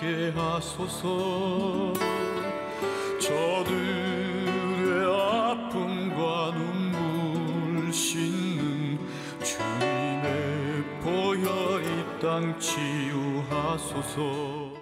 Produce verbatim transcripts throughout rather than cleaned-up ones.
있게 하소서. 저들의 아픔과 눈물 씻는 주님의 보혈 이 땅 치유하소서.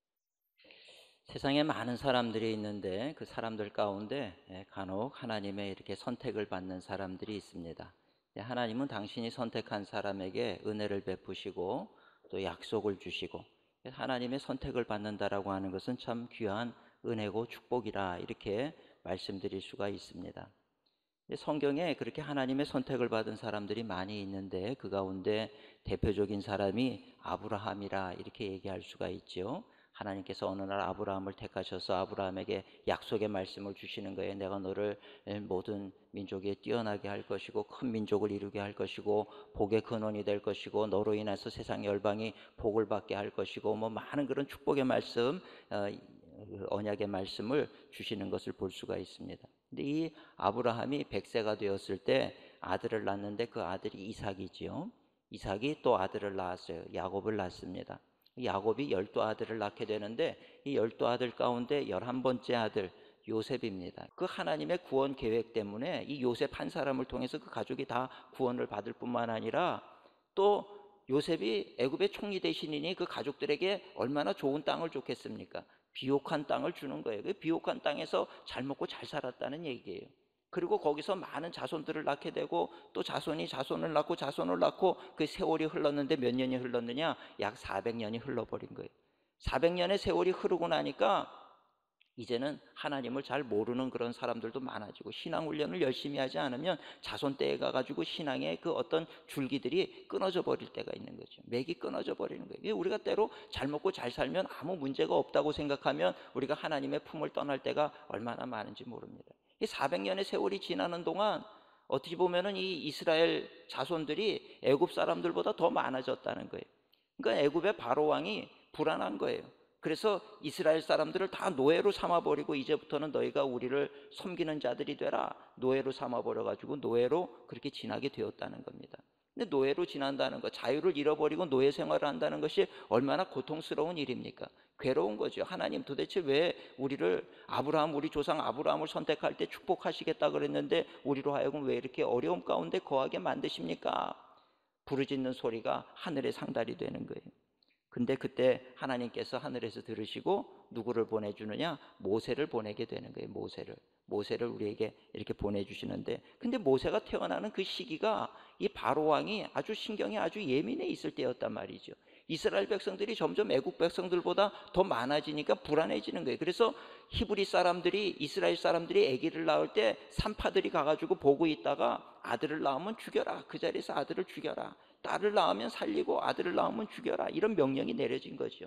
세상에 많은 사람들이 있는데 그 사람들 가운데 간혹 하나님의 이렇게 선택을 받는 사람들이 있습니다. 하나님은 당신이 선택한 사람에게 은혜를 베푸시고 또 약속을 주시고, 하나님의 선택을 받는다라고 하는 것은 참 귀한 은혜고 축복이라 이렇게 말씀드릴 수가 있습니다. 성경에 그렇게 하나님의 선택을 받은 사람들이 많이 있는데 그 가운데 대표적인 사람이 아브라함이라 이렇게 얘기할 수가 있죠. 하나님께서 어느 날 아브라함을 택하셔서 아브라함에게 약속의 말씀을 주시는 거예요. 내가 너를 모든 민족에 뛰어나게 할 것이고 큰 민족을 이루게 할 것이고 복의 근원이 될 것이고 너로 인해서 세상 열방이 복을 받게 할 것이고 뭐 많은 그런 축복의 말씀, 언약의 말씀을 주시는 것을 볼 수가 있습니다. 근데 이 아브라함이 백 세가 되었을 때 아들을 낳는데 그 아들이 이삭이지요. 이삭이 또 아들을 낳았어요. 야곱을 낳습니다. 야곱이 열두 아들을 낳게 되는데 이 열두 아들 가운데 열한 번째 아들 요셉입니다. 그 하나님의 구원 계획 때문에 이 요셉 한 사람을 통해서 그 가족이 다 구원을 받을 뿐만 아니라 또 요셉이 애굽의 총리 대신이니 그 가족들에게 얼마나 좋은 땅을 줬겠습니까? 비옥한 땅을 주는 거예요. 그 비옥한 땅에서 잘 먹고 잘 살았다는 얘기예요. 그리고 거기서 많은 자손들을 낳게 되고 또 자손이 자손을 낳고 자손을 낳고 그 세월이 흘렀는데 몇 년이 흘렀느냐? 약 사백 년이 흘러버린 거예요. 사백 년의 세월이 흐르고 나니까 이제는 하나님을 잘 모르는 그런 사람들도 많아지고 신앙 훈련을 열심히 하지 않으면 자손 때에 가가지고 신앙의 그 어떤 줄기들이 끊어져 버릴 때가 있는 거죠. 맥이 끊어져 버리는 거예요. 우리가 때로 잘 먹고 잘 살면 아무 문제가 없다고 생각하면 우리가 하나님의 품을 떠날 때가 얼마나 많은지 모릅니다. 이 사백 년의 세월이 지나는 동안 어떻게 보면은 이 이스라엘 자손들이 애굽 사람들보다 더 많아졌다는 거예요. 그러니까 애굽의 바로 왕이 불안한 거예요. 그래서 이스라엘 사람들을 다 노예로 삼아버리고 이제부터는 너희가 우리를 섬기는 자들이 되라, 노예로 삼아버려가지고 노예로 그렇게 지나게 되었다는 겁니다. 근데 노예로 지난다는 것, 자유를 잃어버리고 노예 생활을 한다는 것이 얼마나 고통스러운 일입니까? 괴로운 거죠. 하나님 도대체 왜 우리를, 아브라함, 우리 조상 아브라함을 선택할 때 축복하시겠다 그랬는데 우리로 하여금 왜 이렇게 어려움 가운데 거하게 만드십니까? 부르짖는 소리가 하늘에 상달이 되는 거예요. 근데 그때 하나님께서 하늘에서 들으시고 누구를 보내주느냐? 모세를 보내게 되는 거예요. 모세를 모세를 우리에게 이렇게 보내주시는데, 근데 모세가 태어나는 그 시기가 이 바로 왕이 아주 신경이 아주 예민해 있을 때였단 말이죠. 이스라엘 백성들이 점점 애국 백성들보다 더 많아지니까 불안해지는 거예요. 그래서 히브리 사람들이, 이스라엘 사람들이 아기를 낳을 때 산파들이 가가지고 보고 있다가 아들을 낳으면 죽여라, 그 자리에서 아들을 죽여라, 딸을 낳으면 살리고 아들을 낳으면 죽여라, 이런 명령이 내려진 거죠.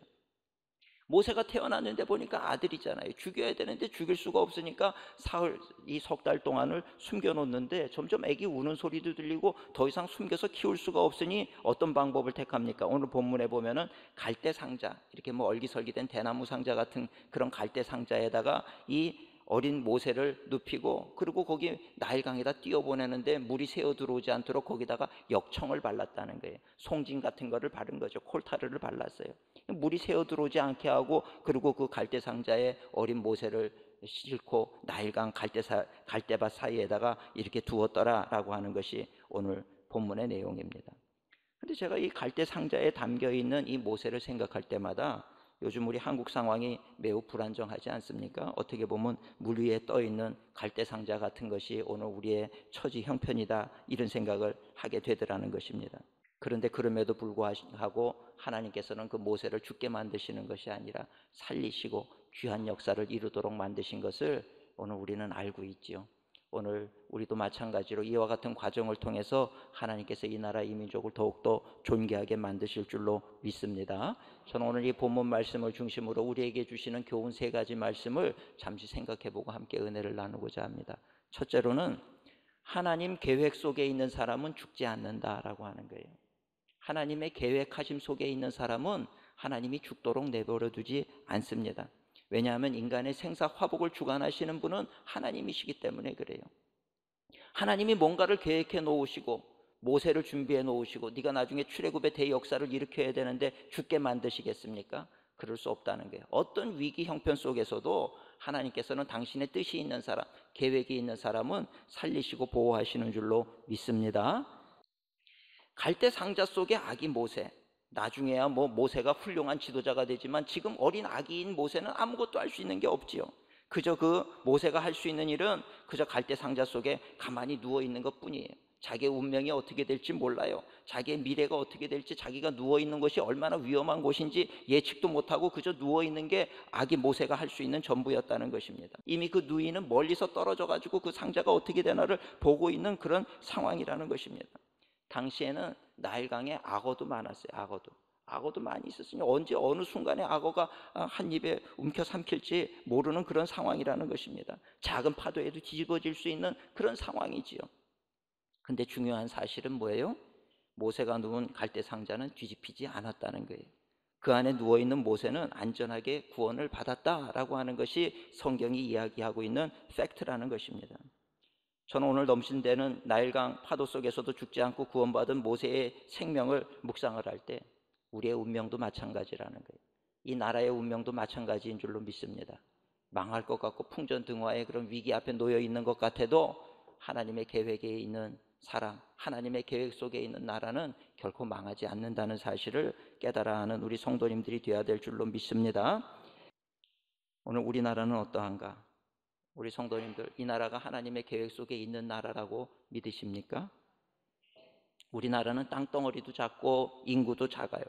모세가 태어났는데 보니까 아들이잖아요. 죽여야 되는데 죽일 수가 없으니까 사흘, 이 석 달 동안을 숨겨놓는데 점점 애기 우는 소리도 들리고 더 이상 숨겨서 키울 수가 없으니 어떤 방법을 택합니까? 오늘 본문에 보면은 갈대 상자, 이렇게 뭐 얼기설기된 대나무 상자 같은 그런 갈대 상자에다가 이 어린 모세를 눕히고, 그리고 거기 나일강에다 띄워보내는데 물이 새어 들어오지 않도록 거기다가 역청을 발랐다는 거예요. 송진 같은 거를 바른 거죠. 콜타르를 발랐어요. 물이 새어 들어오지 않게 하고, 그리고 그 갈대 상자에 어린 모세를 싣고 나일강 갈대사, 갈대밭 사이에다가 이렇게 두었더라 라고 하는 것이 오늘 본문의 내용입니다. 그런데 제가 이 갈대 상자에 담겨있는 이 모세를 생각할 때마다 요즘 우리 한국 상황이 매우 불안정하지 않습니까? 어떻게 보면 물 위에 떠있는 갈대 상자 같은 것이 오늘 우리의 처지 형편이다, 이런 생각을 하게 되더라는 것입니다. 그런데 그럼에도 불구하고 하나님께서는 그 모세를 죽게 만드시는 것이 아니라 살리시고 귀한 역사를 이루도록 만드신 것을 오늘 우리는 알고 있지요. 오늘 우리도 마찬가지로 이와 같은 과정을 통해서 하나님께서 이 나라 이 민족을 더욱더 존귀하게 만드실 줄로 믿습니다. 저는 오늘 이 본문 말씀을 중심으로 우리에게 주시는 교훈 세 가지 말씀을 잠시 생각해보고 함께 은혜를 나누고자 합니다. 첫째로는 하나님 계획 속에 있는 사람은 죽지 않는다라고 하는 거예요. 하나님의 계획하심 속에 있는 사람은 하나님이 죽도록 내버려 두지 않습니다. 왜냐하면 인간의 생사 화복을 주관하시는 분은 하나님이시기 때문에 그래요. 하나님이 뭔가를 계획해 놓으시고 모세를 준비해 놓으시고 네가 나중에 출애굽의 대역사를 일으켜야 되는데 죽게 만드시겠습니까? 그럴 수 없다는 거예요. 어떤 위기 형편 속에서도 하나님께서는 당신의 뜻이 있는 사람, 계획이 있는 사람은 살리시고 보호하시는 줄로 믿습니다. 갈대 상자 속의 아기 모세, 나중에야 뭐 모세가 훌륭한 지도자가 되지만 지금 어린 아기인 모세는 아무것도 할 수 있는 게 없지요. 그저 그 모세가 할 수 있는 일은 그저 갈대 상자 속에 가만히 누워 있는 것 뿐이에요. 자기의 운명이 어떻게 될지 몰라요. 자기의 미래가 어떻게 될지, 자기가 누워 있는 것이 얼마나 위험한 곳인지 예측도 못하고 그저 누워 있는 게 아기 모세가 할 수 있는 전부였다는 것입니다. 이미 그 누이는 멀리서 떨어져 가지고 그 상자가 어떻게 되나를 보고 있는 그런 상황이라는 것입니다. 당시에는 나일강에 악어도 많았어요. 악어도 악어도 많이 있었으니 언제 어느 순간에 악어가 한 입에 움켜 삼킬지 모르는 그런 상황이라는 것입니다. 작은 파도에도 뒤집어질 수 있는 그런 상황이지요. 근데 중요한 사실은 뭐예요? 모세가 누운 갈대 상자는 뒤집히지 않았다는 거예요. 그 안에 누워있는 모세는 안전하게 구원을 받았다라고 하는 것이 성경이 이야기하고 있는 팩트라는 것입니다. 저는 오늘 넘신대는 나일강 파도 속에서도 죽지 않고 구원받은 모세의 생명을 묵상을 할 때 우리의 운명도 마찬가지라는 거예요. 이 나라의 운명도 마찬가지인 줄로 믿습니다. 망할 것 같고 풍전등화의 그런 위기 앞에 놓여 있는 것 같아도 하나님의 계획에 있는 사람, 하나님의 계획 속에 있는 나라는 결코 망하지 않는다는 사실을 깨달아 하는 우리 성도님들이 되어야 될 줄로 믿습니다. 오늘 우리나라는 어떠한가? 우리 성도님들, 이 나라가 하나님의 계획 속에 있는 나라라고 믿으십니까? 우리나라는 땅덩어리도 작고 인구도 작아요.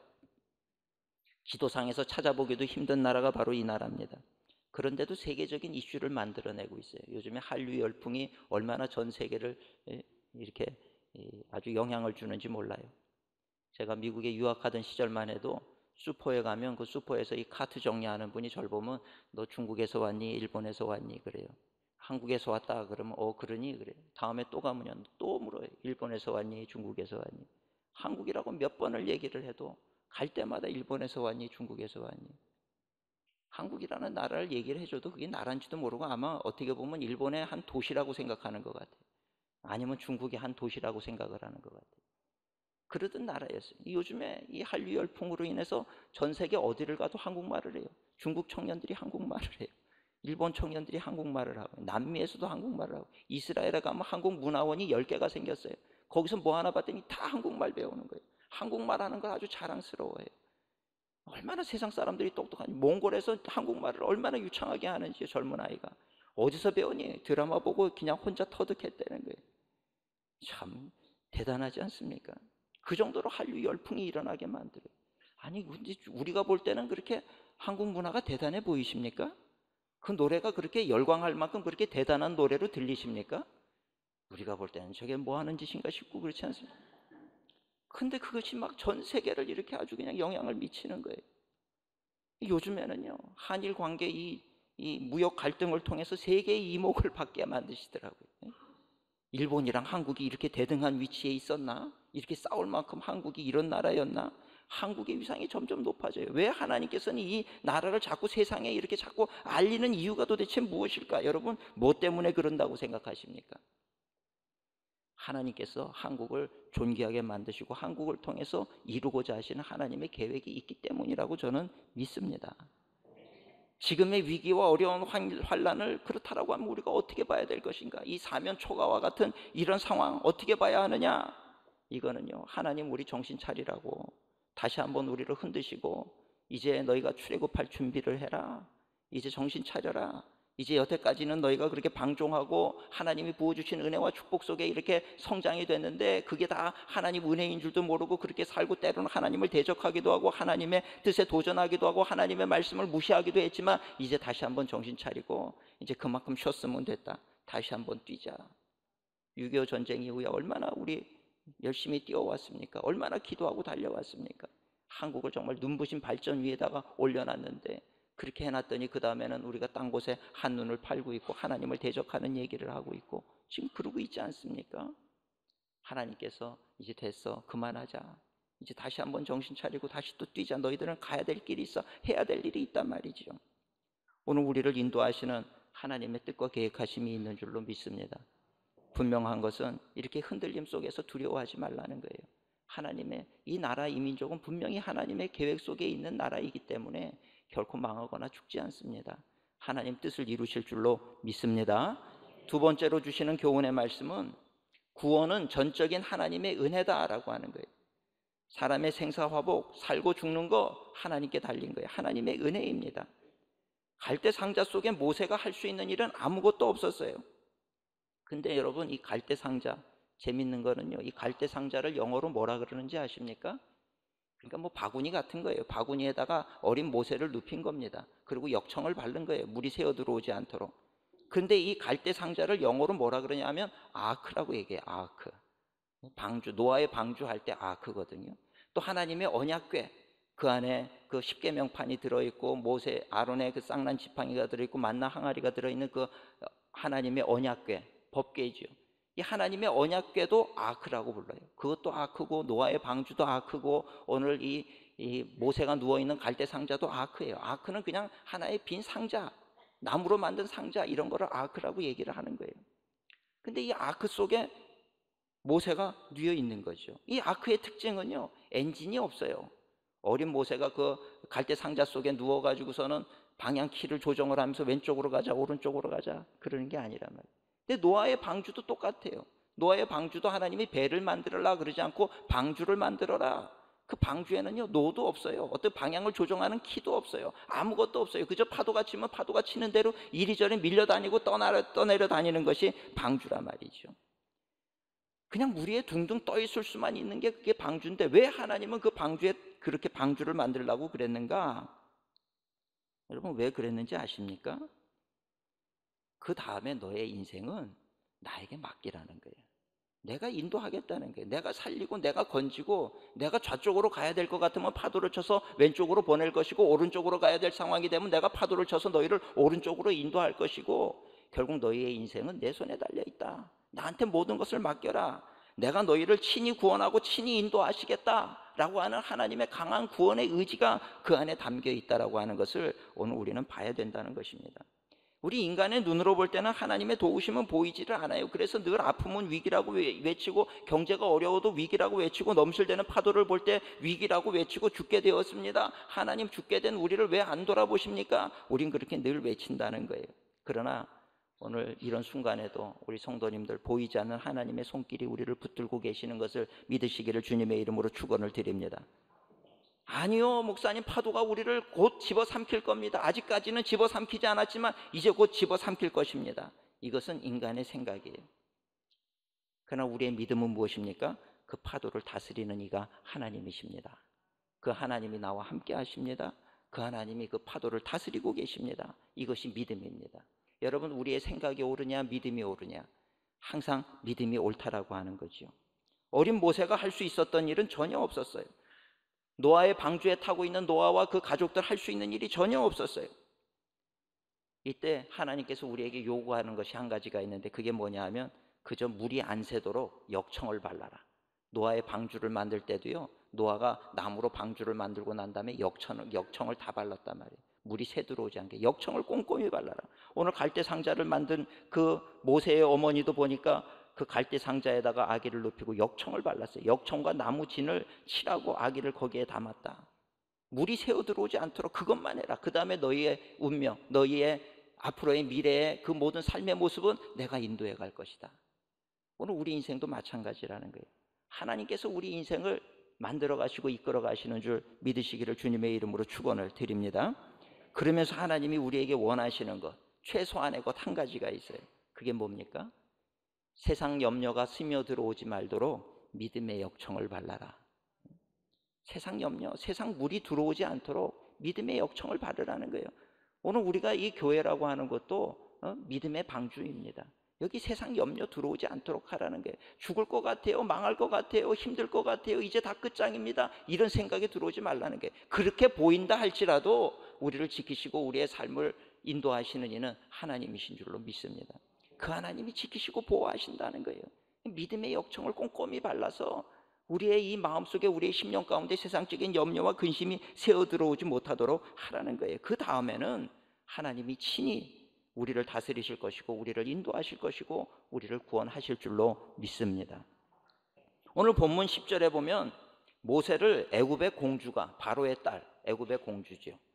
지도상에서 찾아보기도 힘든 나라가 바로 이 나라입니다. 그런데도 세계적인 이슈를 만들어내고 있어요. 요즘에 한류 열풍이 얼마나 전 세계를 이렇게 아주 영향을 주는지 몰라요. 제가 미국에 유학하던 시절만 해도 슈퍼에 가면 그 슈퍼에서 이 카트 정리하는 분이 저를 보면 너 중국에서 왔니? 일본에서 왔니? 그래요. 한국에서 왔다 그러면 어 그러니? 그래요. 다음에 또 가면 또 물어요. 일본에서 왔니? 중국에서 왔니? 한국이라고 몇 번을 얘기를 해도 갈 때마다 일본에서 왔니? 중국에서 왔니? 한국이라는 나라를 얘기를 해줘도 그게 나라인지도 모르고 아마 어떻게 보면 일본의 한 도시라고 생각하는 것 같아요. 아니면 중국의 한 도시라고 생각을 하는 것 같아요. 그러던 나라였어요. 요즘에 이 한류 열풍으로 인해서 전 세계 어디를 가도 한국말을 해요. 중국 청년들이 한국말을 해요. 일본 청년들이 한국말을 하고, 남미에서도 한국말을 하고, 이스라엘에 가면 한국 문화원이 열 개가 생겼어요. 거기서 뭐 하나 봤더니 다 한국말 배우는 거예요. 한국말 하는 걸 아주 자랑스러워해요. 얼마나 세상 사람들이 똑똑하니, 몽골에서 한국말을 얼마나 유창하게 하는지 젊은 아이가. 어디서 배우니? 드라마 보고 그냥 혼자 터득했다는 거예요. 참 대단하지 않습니까? 그 정도로 한류 열풍이 일어나게 만들어요. 아니 근데 우리가 볼 때는 그렇게 한국 문화가 대단해 보이십니까? 그 노래가 그렇게 열광할 만큼 그렇게 대단한 노래로 들리십니까? 우리가 볼 때는 저게 뭐 하는 짓인가 싶고 그렇지 않습니까? 근데 그것이 막 전 세계를 이렇게 아주 그냥 영향을 미치는 거예요. 요즘에는요 한일 관계 이, 이 무역 갈등을 통해서 세계의 이목을 받게 만드시더라고요. 일본이랑 한국이 이렇게 대등한 위치에 있었나? 이렇게 싸울 만큼 한국이 이런 나라였나? 한국의 위상이 점점 높아져요. 왜 하나님께서는 이 나라를 자꾸 세상에 이렇게 자꾸 알리는 이유가 도대체 무엇일까? 여러분 뭐 때문에 그런다고 생각하십니까? 하나님께서 한국을 존귀하게 만드시고 한국을 통해서 이루고자 하시는 하나님의 계획이 있기 때문이라고 저는 믿습니다. 지금의 위기와 어려운 환란을 그렇다라고 하면 우리가 어떻게 봐야 될 것인가? 이 사면 초가와 같은 이런 상황 어떻게 봐야 하느냐? 이거는요 하나님 우리 정신 차리라고 다시 한번 우리를 흔드시고 이제 너희가 출애굽할 준비를 해라. 이제 정신 차려라. 이제 여태까지는 너희가 그렇게 방종하고 하나님이 부어주신 은혜와 축복 속에 이렇게 성장이 됐는데 그게 다 하나님 은혜인 줄도 모르고 그렇게 살고 때로는 하나님을 대적하기도 하고 하나님의 뜻에 도전하기도 하고 하나님의 말씀을 무시하기도 했지만 이제 다시 한번 정신 차리고 이제 그만큼 쉬었으면 됐다. 다시 한번 뛰자. 육이오 전쟁 이후에 얼마나 우리 열심히 뛰어왔습니까? 얼마나 기도하고 달려왔습니까? 한국을 정말 눈부신 발전 위에다가 올려놨는데 그렇게 해놨더니 그 다음에는 우리가 딴 곳에 한눈을 팔고 있고 하나님을 대적하는 얘기를 하고 있고 지금 그러고 있지 않습니까? 하나님께서 이제 됐어 그만하자. 이제 다시 한번 정신 차리고 다시 또 뛰자. 너희들은 가야 될 길이 있어. 해야 될 일이 있단 말이죠. 오늘 우리를 인도하시는 하나님의 뜻과 계획하심이 있는 줄로 믿습니다. 분명한 것은 이렇게 흔들림 속에서 두려워하지 말라는 거예요. 하나님의 이 나라 이 민족은 분명히 하나님의 계획 속에 있는 나라이기 때문에 결코 망하거나 죽지 않습니다. 하나님 뜻을 이루실 줄로 믿습니다. 두 번째로 주시는 교훈의 말씀은 구원은 전적인 하나님의 은혜다라고 하는 거예요. 사람의 생사화복, 살고 죽는 거 하나님께 달린 거예요. 하나님의 은혜입니다. 갈대 상자 속에 모세가 할 수 있는 일은 아무것도 없었어요. 근데 여러분, 이 갈대 상자, 재밌는 거는요, 이 갈대 상자를 영어로 뭐라 그러는지 아십니까? 그러니까 뭐 바구니 같은 거예요. 바구니에다가 어린 모세를 눕힌 겁니다. 그리고 역청을 바른 거예요. 물이 새어 들어오지 않도록. 근데 이 갈대 상자를 영어로 뭐라 그러냐면 아크라고 얘기해요. 아크. 방주, 노아의 방주할 때 아크거든요. 또 하나님의 언약궤, 그 안에 그 십계명판이 들어있고 모세 아론의 그 쌍난 지팡이가 들어있고 만나 항아리가 들어있는 그 하나님의 언약궤, 법궤지요. 이 하나님의 언약궤도 아크라고 불러요. 그것도 아크고 노아의 방주도 아크고 오늘 이, 이 모세가 누워있는 갈대 상자도 아크예요. 아크는 그냥 하나의 빈 상자, 나무로 만든 상자, 이런 거를 아크라고 얘기를 하는 거예요. 근데 이 아크 속에 모세가 누워 있는 거죠. 이 아크의 특징은요, 엔진이 없어요. 어린 모세가 그 갈대 상자 속에 누워가지고서는 방향키를 조정을 하면서 왼쪽으로 가자 오른쪽으로 가자 그러는 게 아니란 말이에요. 근데 노아의 방주도 똑같아요. 노아의 방주도 하나님이 배를 만들어라 그러지 않고 방주를 만들어라. 그 방주에는요 노도 없어요. 어떤 방향을 조정하는 키도 없어요. 아무것도 없어요. 그저 파도가 치면 파도가 치는 대로 이리저리 밀려다니고 떠나려, 떠내려 다니는 것이 방주란 말이죠. 그냥 물 위에 둥둥 떠 있을 수만 있는 게 그게 방주인데 왜 하나님은 그 방주에 그렇게 방주를 만들려고 그랬는가? 여러분, 왜 그랬는지 아십니까? 그 다음에 너의 인생은 나에게 맡기라는 거예요. 내가 인도하겠다는 거예요. 내가 살리고 내가 건지고, 내가 좌쪽으로 가야 될 것 같으면 파도를 쳐서 왼쪽으로 보낼 것이고, 오른쪽으로 가야 될 상황이 되면 내가 파도를 쳐서 너희를 오른쪽으로 인도할 것이고, 결국 너희의 인생은 내 손에 달려있다. 나한테 모든 것을 맡겨라. 내가 너희를 친히 구원하고 친히 인도하시겠다라고 하는 하나님의 강한 구원의 의지가 그 안에 담겨 있다라고 하는 것을 오늘 우리는 봐야 된다는 것입니다. 우리 인간의 눈으로 볼 때는 하나님의 도우심은 보이지를 않아요. 그래서 늘 아픔은 위기라고 외치고, 경제가 어려워도 위기라고 외치고, 넘실대는 파도를 볼 때 위기라고 외치고 죽게 되었습니다. 하나님, 죽게 된 우리를 왜 안 돌아보십니까? 우린 그렇게 늘 외친다는 거예요. 그러나 오늘 이런 순간에도 우리 성도님들, 보이지 않는 하나님의 손길이 우리를 붙들고 계시는 것을 믿으시기를 주님의 이름으로 축원을 드립니다. 아니요, 목사님, 파도가 우리를 곧 집어삼킬 겁니다. 아직까지는 집어삼키지 않았지만 이제 곧 집어삼킬 것입니다. 이것은 인간의 생각이에요. 그러나 우리의 믿음은 무엇입니까? 그 파도를 다스리는 이가 하나님이십니다. 그 하나님이 나와 함께 하십니다. 그 하나님이 그 파도를 다스리고 계십니다. 이것이 믿음입니다. 여러분, 우리의 생각이 옳으냐 믿음이 옳으냐? 항상 믿음이 옳다라고 하는 거죠. 어린 모세가 할 수 있었던 일은 전혀 없었어요. 노아의 방주에 타고 있는 노아와 그 가족들 할 수 있는 일이 전혀 없었어요. 이때 하나님께서 우리에게 요구하는 것이 한 가지가 있는데, 그게 뭐냐 하면 그저 물이 안 새도록 역청을 발라라. 노아의 방주를 만들 때도요, 노아가 나무로 방주를 만들고 난 다음에 역청을, 역청을 다 발랐단 말이에요. 물이 새 들어오지 않게 역청을 꼼꼼히 발라라. 오늘 갈대 상자를 만든 그 모세의 어머니도 보니까 그 갈대 상자에다가 아기를 눕히고 역청을 발랐어요. 역청과 나무 진을 칠하고 아기를 거기에 담았다. 물이 새어 들어오지 않도록 그것만 해라. 그 다음에 너희의 운명, 너희의 앞으로의 미래의 그 모든 삶의 모습은 내가 인도해 갈 것이다. 오늘 우리 인생도 마찬가지라는 거예요. 하나님께서 우리 인생을 만들어 가시고 이끌어 가시는 줄 믿으시기를 주님의 이름으로 축원을 드립니다. 그러면서 하나님이 우리에게 원하시는 것, 최소한의 것 한 가지가 있어요. 그게 뭡니까? 세상 염려가 스며들어오지 말도록 믿음의 역청을 발라라. 세상 염려, 세상 물이 들어오지 않도록 믿음의 역청을 바르라는 거예요. 오늘 우리가 이 교회라고 하는 것도 어? 믿음의 방주입니다. 여기 세상 염려 들어오지 않도록 하라는 거예요. 죽을 것 같아요, 망할 것 같아요, 힘들 것 같아요, 이제 다 끝장입니다, 이런 생각이 들어오지 말라는 거예요. 그렇게 보인다 할지라도 우리를 지키시고 우리의 삶을 인도하시는 이는 하나님이신 줄로 믿습니다. 그 하나님이 지키시고 보호하신다는 거예요. 믿음의 역청을 꼼꼼히 발라서 우리의 이 마음속에, 우리의 심령 가운데 세상적인 염려와 근심이 새어 들어오지 못하도록 하라는 거예요. 그 다음에는 하나님이 친히 우리를 다스리실 것이고 우리를 인도하실 것이고 우리를 구원하실 줄로 믿습니다. 오늘 본문 십 절에 보면 모세를 애굽의 공주가, 바로의 딸, 애굽의 공주죠,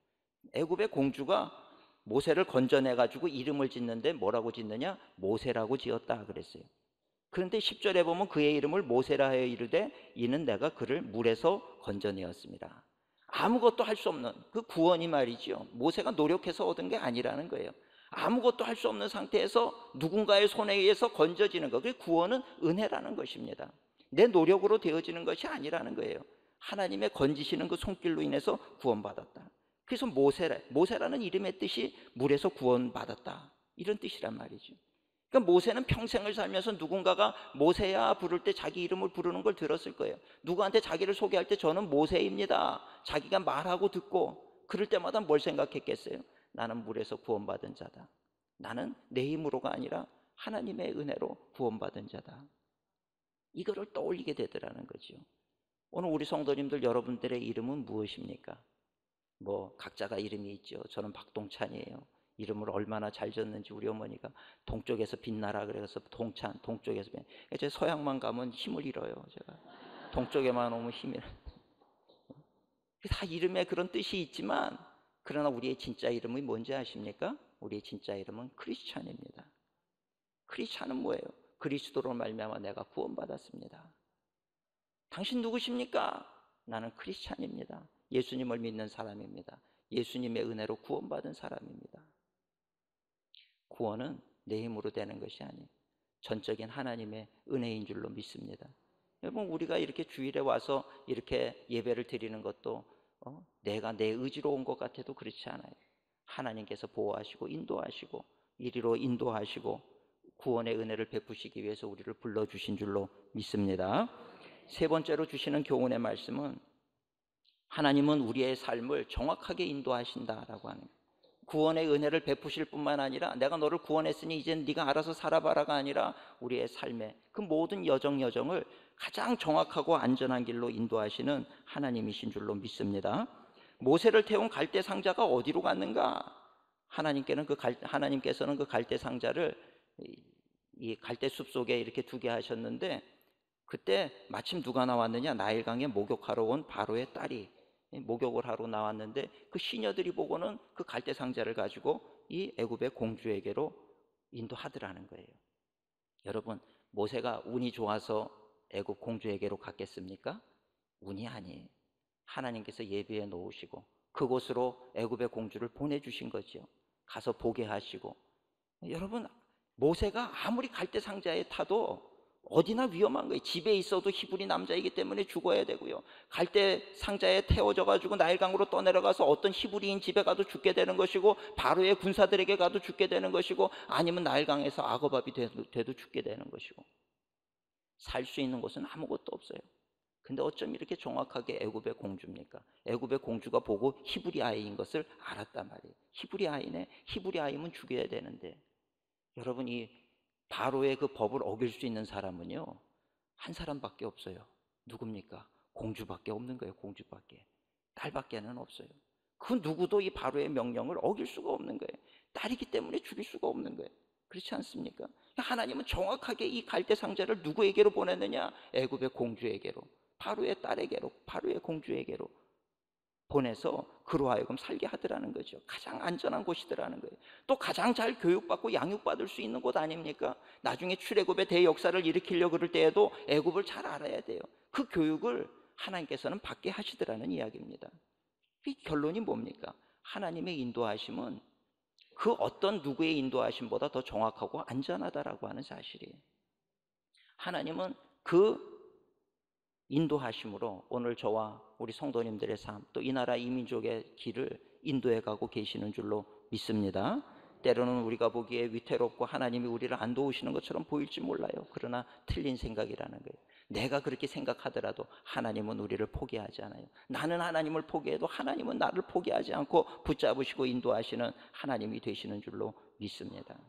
애굽의 공주가 모세를 건져내 가지고 이름을 짓는데 뭐라고 짓느냐? 모세라고 지었다 그랬어요. 그런데 십 절에 보면 그의 이름을 모세라 하여 이르되 이는 내가 그를 물에서 건져내었습니다. 아무것도 할 수 없는 그 구원이 말이죠. 모세가 노력해서 얻은 게 아니라는 거예요. 아무것도 할 수 없는 상태에서 누군가의 손에 의해서 건져지는 것. 그 구원은 은혜라는 것입니다. 내 노력으로 되어지는 것이 아니라는 거예요. 하나님의 건지시는 그 손길로 인해서 구원받았다. 그래서 모세라, 모세라는 이름의 뜻이 물에서 구원받았다, 이런 뜻이란 말이죠. 그러니까 모세는 평생을 살면서 누군가가 모세야 부를 때 자기 이름을 부르는 걸 들었을 거예요. 누구한테 자기를 소개할 때 저는 모세입니다, 자기가 말하고 듣고 그럴 때마다 뭘 생각했겠어요? 나는 물에서 구원받은 자다. 나는 내 힘으로가 아니라 하나님의 은혜로 구원받은 자다. 이거를 떠올리게 되더라는 거죠. 오늘 우리 성도님들 여러분들의 이름은 무엇입니까? 뭐 각자가 이름이 있죠. 저는 박동찬이에요. 이름을 얼마나 잘 지었는지 우리 어머니가 동쪽에서 빛나라 그래서 동찬, 동쪽에서 빛. 제 서양만 가면 힘을 잃어요. 제가 동쪽에만 오면 힘이. 다 이름에 그런 뜻이 있지만, 그러나 우리의 진짜 이름이 뭔지 아십니까? 우리의 진짜 이름은 크리스찬입니다. 크리스찬은 뭐예요? 그리스도로 말미암아 내가 구원받았습니다. 당신 누구십니까? 나는 크리스찬입니다. 예수님을 믿는 사람입니다. 예수님의 은혜로 구원받은 사람입니다. 구원은 내 힘으로 되는 것이 아니에요. 전적인 하나님의 은혜인 줄로 믿습니다. 여러분, 우리가 이렇게 주일에 와서 이렇게 예배를 드리는 것도 어? 내가 내 의지로 온 것 같아도 그렇지 않아요. 하나님께서 보호하시고 인도하시고 이리로 인도하시고 구원의 은혜를 베푸시기 위해서 우리를 불러주신 줄로 믿습니다. 세 번째로 주시는 교훈의 말씀은 하나님은 우리의 삶을 정확하게 인도하신다라고 하는 거예요. 구원의 은혜를 베푸실 뿐만 아니라 내가 너를 구원했으니 이젠 네가 알아서 살아봐라가 아니라 우리의 삶의 그 모든 여정 여정을 가장 정확하고 안전한 길로 인도하시는 하나님이신 줄로 믿습니다. 모세를 태운 갈대 상자가 어디로 갔는가? 하나님께는 그 갈, 하나님께서는 그 갈대 상자를 이 갈대 숲 속에 이렇게 두게 하셨는데, 그때 마침 누가 나왔느냐? 나일강에 목욕하러 온 바로의 딸이 목욕을 하러 나왔는데, 그 시녀들이 보고는 그 갈대 상자를 가지고 이 애굽의 공주에게로 인도하더라는 거예요. 여러분, 모세가 운이 좋아서 애굽 공주에게로 갔겠습니까? 운이 아니에요. 하나님께서 예비해 놓으시고 그곳으로 애굽의 공주를 보내주신 거죠. 가서 보게 하시고. 여러분, 모세가 아무리 갈대 상자에 타도 어디나 위험한 거예요. 집에 있어도 히브리 남자이기 때문에 죽어야 되고요. 갈대 상자에 태워져 가지고 나일강으로 떠내려가서 어떤 히브리인 집에 가도 죽게 되는 것이고, 바로의 군사들에게 가도 죽게 되는 것이고, 아니면 나일강에서 악어밥이 돼도, 돼도 죽게 되는 것이고, 살 수 있는 곳은 아무것도 없어요. 근데 어쩜 이렇게 정확하게 애굽의 공주입니까? 애굽의 공주가 보고 히브리 아이인 것을 알았단 말이에요. 히브리 아이네. 히브리 아이면 죽여야 되는데. 여러분, 이 바로의 그 법을 어길 수 있는 사람은요, 한 사람밖에 없어요. 누굽니까? 공주밖에 없는 거예요. 공주밖에. 딸밖에는 없어요. 그 누구도 이 바로의 명령을 어길 수가 없는 거예요. 딸이기 때문에 죽일 수가 없는 거예요. 그렇지 않습니까? 하나님은 정확하게 이 갈대 상자를 누구에게로 보냈느냐? 애굽의 공주에게로, 바로의 딸에게로, 바로의 공주에게로 보내서 그로 하여금 살게 하더라는 거죠. 가장 안전한 곳이더라는 거예요. 또 가장 잘 교육받고 양육받을 수 있는 곳 아닙니까? 나중에 출애굽의 대역사를 일으키려고 그럴 때에도 애굽을 잘 알아야 돼요. 그 교육을 하나님께서는 받게 하시더라는 이야기입니다. 이 결론이 뭡니까? 하나님의 인도하심은 그 어떤 누구의 인도하심보다 더 정확하고 안전하다라고 하는 사실이에요. 하나님은 그 인도하심으로 오늘 저와 우리 성도님들의 삶, 또 이 나라 이 민족의 길을 인도해 가고 계시는 줄로 믿습니다. 때로는 우리가 보기에 위태롭고 하나님이 우리를 안 도우시는 것처럼 보일지 몰라요. 그러나 틀린 생각이라는 거예요. 내가 그렇게 생각하더라도 하나님은 우리를 포기하지 않아요. 나는 하나님을 포기해도 하나님은 나를 포기하지 않고 붙잡으시고 인도하시는 하나님이 되시는 줄로 믿습니다.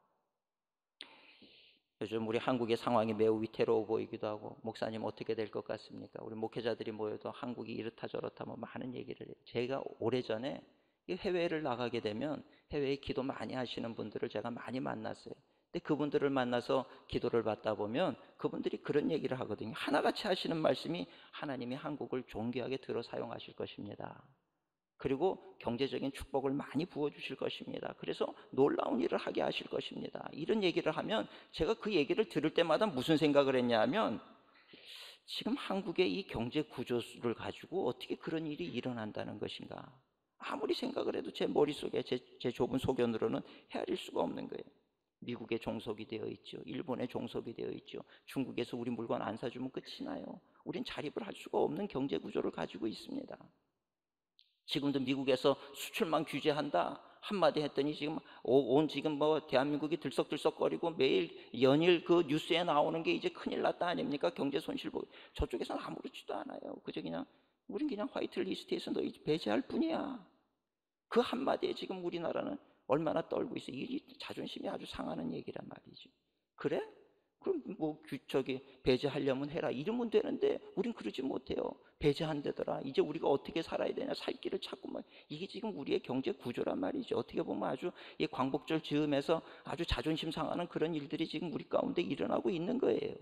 요즘 우리 한국의 상황이 매우 위태로워 보이기도 하고, 목사님 어떻게 될 것 같습니까? 우리 목회자들이 모여도 한국이 이렇다 저렇다 뭐 많은 얘기를 해요. 제가 오래전에 해외를 나가게 되면 해외에 기도 많이 하시는 분들을 제가 많이 만났어요. 근데 그분들을 만나서 기도를 받다 보면 그분들이 그런 얘기를 하거든요. 하나같이 하시는 말씀이 하나님이 한국을 존귀하게 들어 사용하실 것입니다. 그리고 경제적인 축복을 많이 부어주실 것입니다. 그래서 놀라운 일을 하게 하실 것입니다. 이런 얘기를 하면 제가 그 얘기를 들을 때마다 무슨 생각을 했냐 하면, 지금 한국의 이 경제 구조를 가지고 어떻게 그런 일이 일어난다는 것인가. 아무리 생각을 해도 제 머릿속에, 제, 제 좁은 소견으로는 헤아릴 수가 없는 거예요. 미국에 종속이 되어 있죠. 일본에 종속이 되어 있죠. 중국에서 우리 물건 안 사주면 끝이 나요. 우린 자립을 할 수가 없는 경제 구조를 가지고 있습니다. 지금도 미국에서 수출만 규제한다 한마디 했더니 지금 온 지금 뭐 대한민국이 들썩들썩거리고 매일 연일 그 뉴스에 나오는 게 이제 큰일 났다 아닙니까? 경제 손실 보고. 저쪽에서는 아무렇지도 않아요. 그저 그냥 우린 그냥 화이트 리스트에서 너희 배제할 뿐이야. 그 한마디에 지금 우리나라는 얼마나 떨고 있어. 이 자존심이 아주 상하는 얘기란 말이죠. 그래? 그럼 뭐 저기 배제하려면 해라 이러면 되는데 우린 그러지 못해요. 배제한다더라. 이제 우리가 어떻게 살아야 되냐, 살 길을 찾고 막. 이게 지금 우리의 경제 구조란 말이죠. 어떻게 보면 아주 이 광복절 즈음에서 아주 자존심 상하는 그런 일들이 지금 우리 가운데 일어나고 있는 거예요.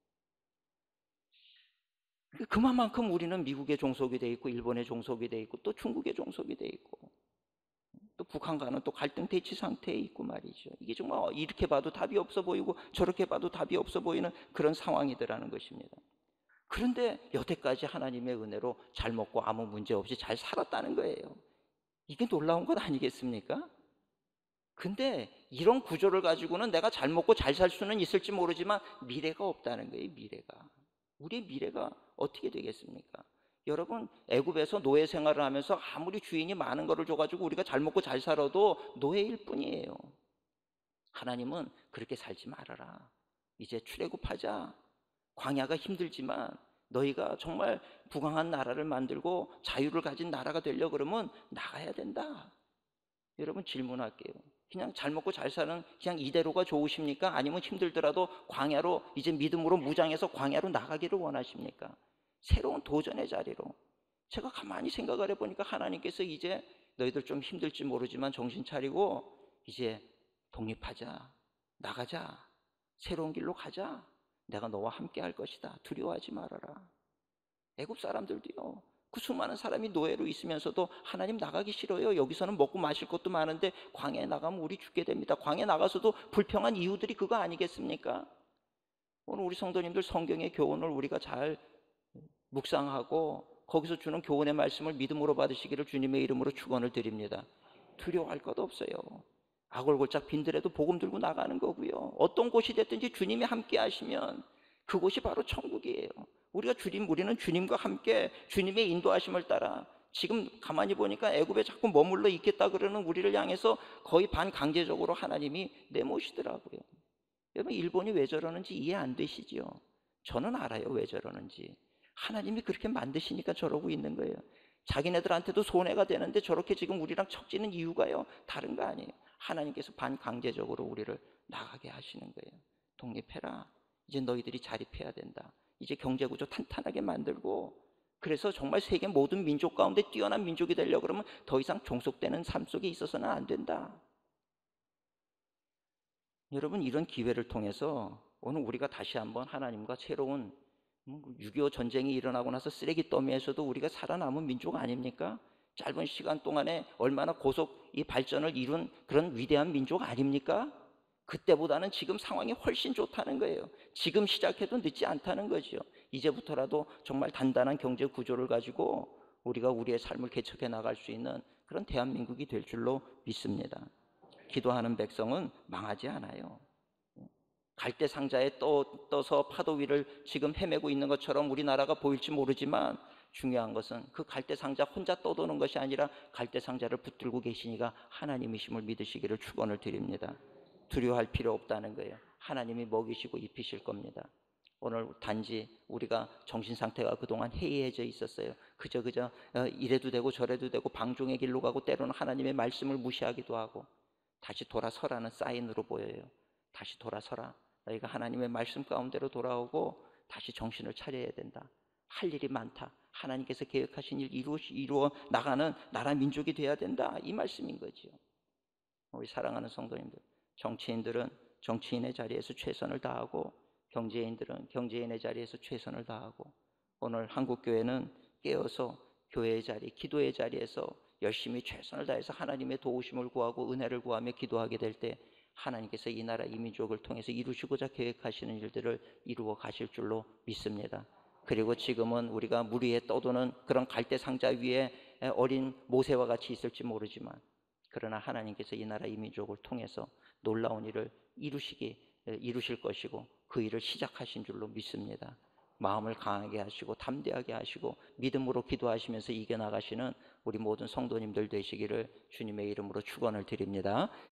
그만큼 우리는 미국에 종속이 돼 있고 일본에 종속이 돼 있고 또 중국에 종속이 돼 있고 또 북한과는 또 갈등 대치 상태에 있고 말이죠. 이게 정말 이렇게 봐도 답이 없어 보이고 저렇게 봐도 답이 없어 보이는 그런 상황이더라는 것입니다. 그런데 여태까지 하나님의 은혜로 잘 먹고 아무 문제 없이 잘 살았다는 거예요. 이게 놀라운 것 아니겠습니까? 근데 이런 구조를 가지고는 내가 잘 먹고 잘 살 수는 있을지 모르지만 미래가 없다는 거예요. 미래가. 우리의 미래가 어떻게 되겠습니까? 여러분, 애굽에서 노예 생활을 하면서 아무리 주인이 많은 거를 줘가지고 우리가 잘 먹고 잘 살아도 노예일 뿐이에요. 하나님은 그렇게 살지 말아라. 이제 출애굽하자. 광야가 힘들지만 너희가 정말 부강한 나라를 만들고 자유를 가진 나라가 되려고 그러면 나가야 된다. 여러분, 질문할게요. 그냥 잘 먹고 잘 사는 그냥 이대로가 좋으십니까? 아니면 힘들더라도 광야로, 이제 믿음으로 무장해서 광야로 나가기를 원하십니까? 새로운 도전의 자리로. 제가 가만히 생각을 해보니까 하나님께서 이제 너희들 좀 힘들지 모르지만 정신 차리고 이제 독립하자, 나가자, 새로운 길로 가자. 내가 너와 함께 할 것이다. 두려워하지 말아라. 애굽 사람들도요, 그 수많은 사람이 노예로 있으면서도 하나님 나가기 싫어요. 여기서는 먹고 마실 것도 많은데 광야에 나가면 우리 죽게 됩니다. 광야에 나가서도 불평한 이유들이 그거 아니겠습니까? 오늘 우리 성도님들 성경의 교훈을 우리가 잘 묵상하고 거기서 주는 교훈의 말씀을 믿음으로 받으시기를 주님의 이름으로 축원을 드립니다. 두려워할 것 없어요. 아골골짝 빈들에도 복음 들고 나가는 거고요. 어떤 곳이 됐든지 주님이 함께 하시면 그곳이 바로 천국이에요. 우리가 주님, 우리는 주님과 함께 주님의 인도하심을 따라 지금 가만히 보니까 애굽에 자꾸 머물러 있겠다 그러는 우리를 향해서 거의 반강제적으로 하나님이 내모시더라고요. 여러분, 일본이 왜 저러는지 이해 안 되시죠? 저는 알아요, 왜 저러는지. 하나님이 그렇게 만드시니까 저러고 있는 거예요. 자기네들한테도 손해가 되는데 저렇게 지금 우리랑 척지는 이유가요, 다른 거 아니에요. 하나님께서 반강제적으로 우리를 나가게 하시는 거예요. 독립해라. 이제 너희들이 자립해야 된다. 이제 경제구조 탄탄하게 만들고, 그래서 정말 세계 모든 민족 가운데 뛰어난 민족이 되려고 그러면 더 이상 종속되는 삶 속에 있어서는 안 된다. 여러분, 이런 기회를 통해서 오늘 우리가 다시 한번 하나님과 새로운 육이오 전쟁이 일어나고 나서 쓰레기 더미에서도 우리가 살아남은 민족 아닙니까? 짧은 시간 동안에 얼마나 고속 이 발전을 이룬 그런 위대한 민족 아닙니까? 그때보다는 지금 상황이 훨씬 좋다는 거예요. 지금 시작해도 늦지 않다는 거죠. 이제부터라도 정말 단단한 경제 구조를 가지고 우리가 우리의 삶을 개척해 나갈 수 있는 그런 대한민국이 될 줄로 믿습니다. 기도하는 백성은 망하지 않아요. 갈대 상자에 떠, 떠서 파도 위를 지금 헤매고 있는 것처럼 우리나라가 보일지 모르지만 중요한 것은 그 갈대 상자 혼자 떠도는 것이 아니라 갈대 상자를 붙들고 계시니가 하나님이심을 믿으시기를 축원을 드립니다. 두려워할 필요 없다는 거예요. 하나님이 먹이시고 입히실 겁니다. 오늘 단지 우리가 정신 상태가 그동안 해이해져 있었어요. 그저 그저 이래도 되고 저래도 되고 방종의 길로 가고 때로는 하나님의 말씀을 무시하기도 하고. 다시 돌아서라는 사인으로 보여요. 다시 돌아서라. 너희가 하나님의 말씀 가운데로 돌아오고 다시 정신을 차려야 된다. 할 일이 많다. 하나님께서 계획하신 일 이루어, 이루어 나가는 나라 민족이 돼야 된다. 이 말씀인 거죠. 우리 사랑하는 성도님들, 정치인들은 정치인의 자리에서 최선을 다하고 경제인들은 경제인의 자리에서 최선을 다하고 오늘 한국교회는 깨어서 교회의 자리, 기도의 자리에서 열심히 최선을 다해서 하나님의 도우심을 구하고 은혜를 구하며 기도하게 될 때 하나님께서 이 나라 이 민족을 통해서 이루시고자 계획하시는 일들을 이루어 가실 줄로 믿습니다. 그리고 지금은 우리가 물 위에 떠도는 그런 갈대 상자 위에 어린 모세와 같이 있을지 모르지만, 그러나 하나님께서 이 나라 이 민족을 통해서 놀라운 일을 이루시기 이루실 것이고 그 일을 시작하신 줄로 믿습니다. 마음을 강하게 하시고 담대하게 하시고 믿음으로 기도하시면서 이겨나가시는 우리 모든 성도님들 되시기를 주님의 이름으로 축원을 드립니다.